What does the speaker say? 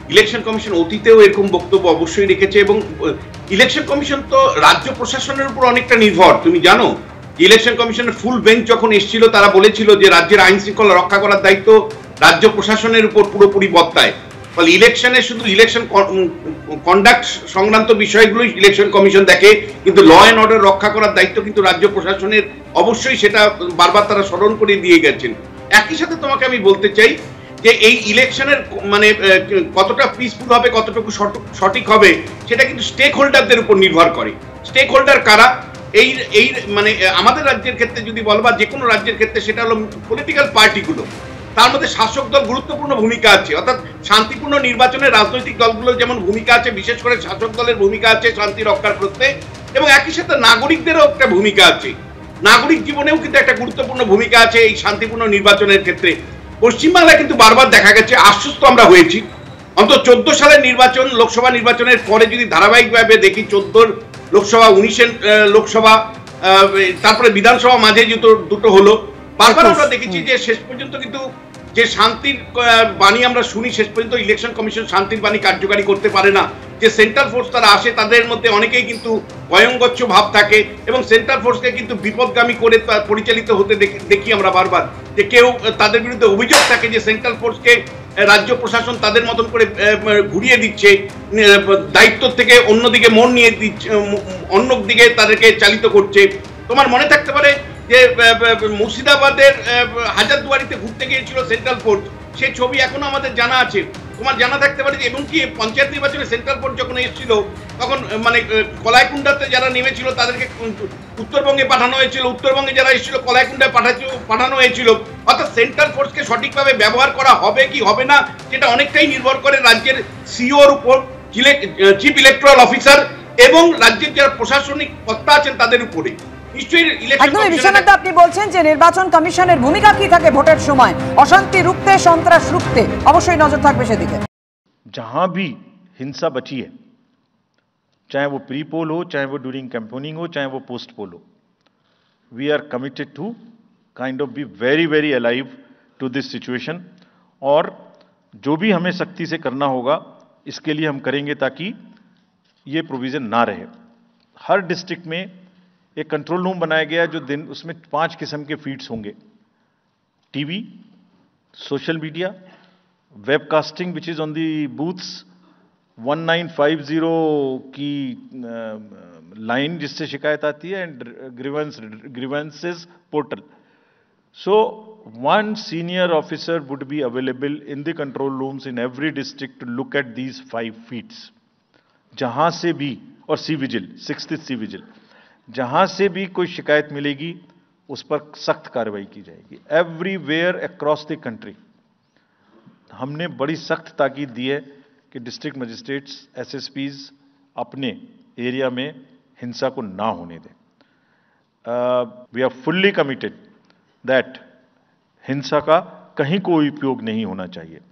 Election commission অতীতেও এরকম বক্তব্য অবশ্যই রেখেছে, এবং ইলেকশন কমিশন তো রাজ্য প্রশাসনের উপর অনেকটা নির্ভর। তুমি জানো ইলেকশন কমিশনের ফুল বেঞ্চ যখন এসেছিল তারা বলেছিল যে রাজ্যের আইন শৃঙ্খলা রক্ষা করার দায়িত্ব রাজ্য প্রশাসনের উপর পুরোপুরি বর্তায়। ফলে ইলেকশনে শুধু ইলেকশন কন্ডাক্ট সংক্রান্ত বিষয়গুলোই ইলেকশন কমিশন দেখে, কিন্তু ল অ্যান্ড অর্ডার রক্ষা করার দায়িত্ব কিন্তু রাজ্য প্রশাসনের। অবশ্যই সেটা বারবার তারা স্মরণ করে দিয়ে গেছেন। একই সাথে তোমাকে আমি বলতে চাই যে এই ইলেকশনের মানে কতটা পিসফুল হবে, কতটুকু সঠিক হবে, সেটা কিন্তু স্টেক হোল্ডারদের উপর নির্ভর করে। স্টেক হোল্ডার কারা? এই এই মানে আমাদের রাজ্যের ক্ষেত্রে যদি বল বা যে কোনো রাজ্যের ক্ষেত্রে, সেটা হলো পলিটিক্যাল পার্টিগুলো। তার মধ্যে শাসক দল গুরুত্বপূর্ণ ভূমিকা আছে, অর্থাৎ শান্তিপূর্ণ নির্বাচনে রাজনৈতিক দলগুলোর যেমন ভূমিকা আছে, বিশেষ করে শাসক দলের ভূমিকা আছে শান্তি রক্ষার ক্ষেত্রে, এবং একই সাথে নাগরিকদেরও একটা ভূমিকা আছে। নাগরিক জীবনেও কিন্তু একটা গুরুত্বপূর্ণ ভূমিকা আছে এই শান্তিপূর্ণ নির্বাচনের ক্ষেত্রে। পশ্চিমবাংলায় কিন্তু বারবার দেখা গেছে, আশ্বস্ত আমরা হয়েছি, অন্তত 14 সালের নির্বাচন, লোকসভা নির্বাচনের পরে যদি ধারাবাহিকভাবে দেখি, 14 লোকসভা, 19 লোকসভা, তারপরে বিধানসভা মাঝে দুটো হলো, বারবার আমরা দেখেছি যে শেষ পর্যন্ত কিন্তু যে শান্তির বাণী আমরা শুনি, শেষ পর্যন্ত ইলেকশন কমিশন শান্তির বাণী কার্যকারী করতে পারে না। যে সেন্ট্রাল ফোর্স তারা আসে, তাদের মধ্যে অনেকেই কিন্তু ভয়ঙ্গচ্ছ ভাব থাকে, এবং সেন্ট্রাল ফোর্সকে কিন্তু বিপদগামী করে পরিচালিত হতে দেখি আমরা বারবার। যে কেউ তাদের বিরুদ্ধে অভিযোগ থাকে যে সেন্ট্রাল ফোর্সকে রাজ্য প্রশাসন তাদের মতন করে ঘুরিয়ে দিচ্ছে, দায়িত্ব থেকে অন্যদিকে মন নিয়ে দিচ্ছে, অন্য দিকে তাদেরকে চালিত করছে। তোমার মনে থাকতে পারে যে মুর্শিদাবাদের হাজারদুয়ারিতে ঘুরতে গিয়েছিল সেন্ট্রাল ফোর্স, সেই ছবি এখনো আমাদের জানা আছে। তোমার জানা থাকতে পারে যে এমনকি পঞ্চায়েত নির্বাচনে সেন্ট্রাল ফোর্স যখন এসেছিল, তখন মানে কলাইকুণ্ডাতে যারা নেমেছিল তাদেরকে উত্তরবঙ্গে পাঠানো হয়েছিল, উত্তরবঙ্গে যারা এসেছিল কলাইকুণ্ডায় পাঠানো হয়েছিল। অর্থাৎ সেন্ট্রাল ফোর্সকে সঠিকভাবে ব্যবহার করা হবে কি হবে না, সেটা অনেকটাই নির্ভর করে রাজ্যের সিওর উপর, চিফ ইলেকট্রাল অফিসার, এবং রাজ্যের যারা প্রশাসনিক কর্তা আছেন তাদের উপরে। একদমই বিশ্বনাথ, আপনি বলছেন যে নির্বাচন কমিশনের ভূমিকা কি থাকে ভোটের সময় অশান্তি রুখতে, সন্ত্রাস রুখতে, অবশ্যই নজর থাকবে সেদিকে। जहां भी हिंसा बची है, चाहे वो प्री पोल हो, चाहे वो ड्यूरिंग कैंपेनिंग हो, चाहे वो पोस्ट पोल हो, we are committed to kind of be very very alive to this situation. और जो भी हमें सख्ती से करना होगा इसके लिए हम करेंगे ताकि ये प्रोविजन ना रहे। हर डिस्ट्रिक्ट में एक कंट्रोल रूम बनाया गया है, जो दिन उसमें 5 किस्म के फीड्स होंगे: TV, social media, webcasting which is on the booths, 1950 की लाइन जिससे शिकायत आती है, and grievances portal. So one senior officer would be available in the control rooms in every district to look at these 5 feeds. जहां से भी, और C vigil, 6th C vigil, जहां से भी कोई शिकायत मिलेगी उस पर सख्त कार्रवाई की जाएगी। एवरीवेयर अक्रॉस द कंट्री हमने बड़ी सख्त ताकीद दी है कि डिस्ट्रिक्ट मजिस्ट्रेट्स, एसएसपीज अपने एरिया में हिंसा को ना होने दें। We are fully committed that हिंसा का कहीं कोई उपयोग नहीं होना चाहिए।